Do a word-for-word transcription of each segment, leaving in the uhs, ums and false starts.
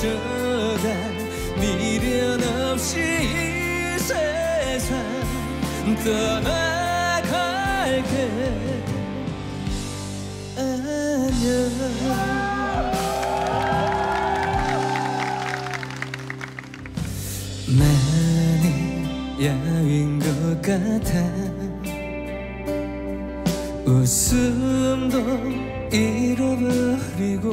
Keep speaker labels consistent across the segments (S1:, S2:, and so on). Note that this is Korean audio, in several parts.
S1: 가져가 미련 없이 이 세상 떠나갈게. 안녕. 많이 야윈 것 같아. 웃음도 잃어버리고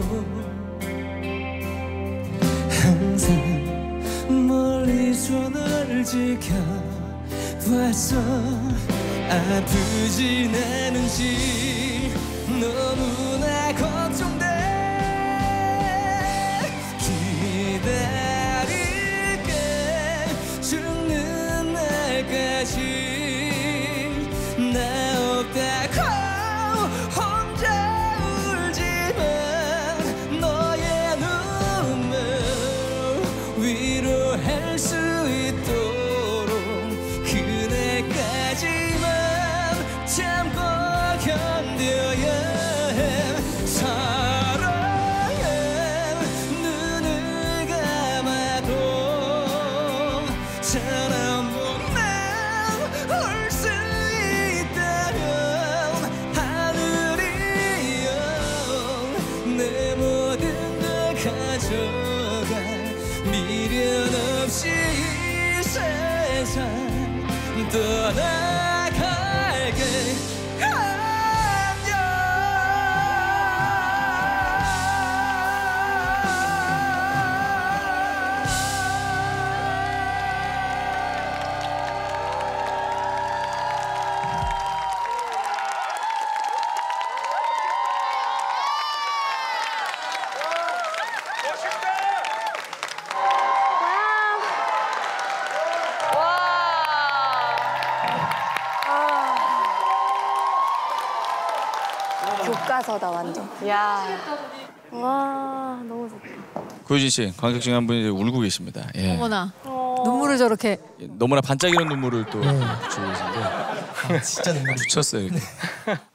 S1: 항상 멀리서 널 지켜봤어. 아프진 않은지 너무나 걱정돼. 죽는 날까지 나 없다고 혼자 울지만 너의 눈물 위로할 수 있도록 그날까지만 참고 견뎌야 해. 사랑해. 눈을 감아도 사람보다 올 수 있다면 하늘이여 내 모든 걸 가져가 미련 없이 이 세상 떠나갈게.
S2: 교과서다 완전. 야, 와 너무 좋다.
S3: 고유진 씨, 관객 중에 한 분이 울고 계십니다. 예.
S4: 어머나 눈물을 저렇게
S3: 너무나 반짝이는 눈물을 또 주고 계신데
S5: 아, 진짜 눈물
S3: 붙였어요 이렇게.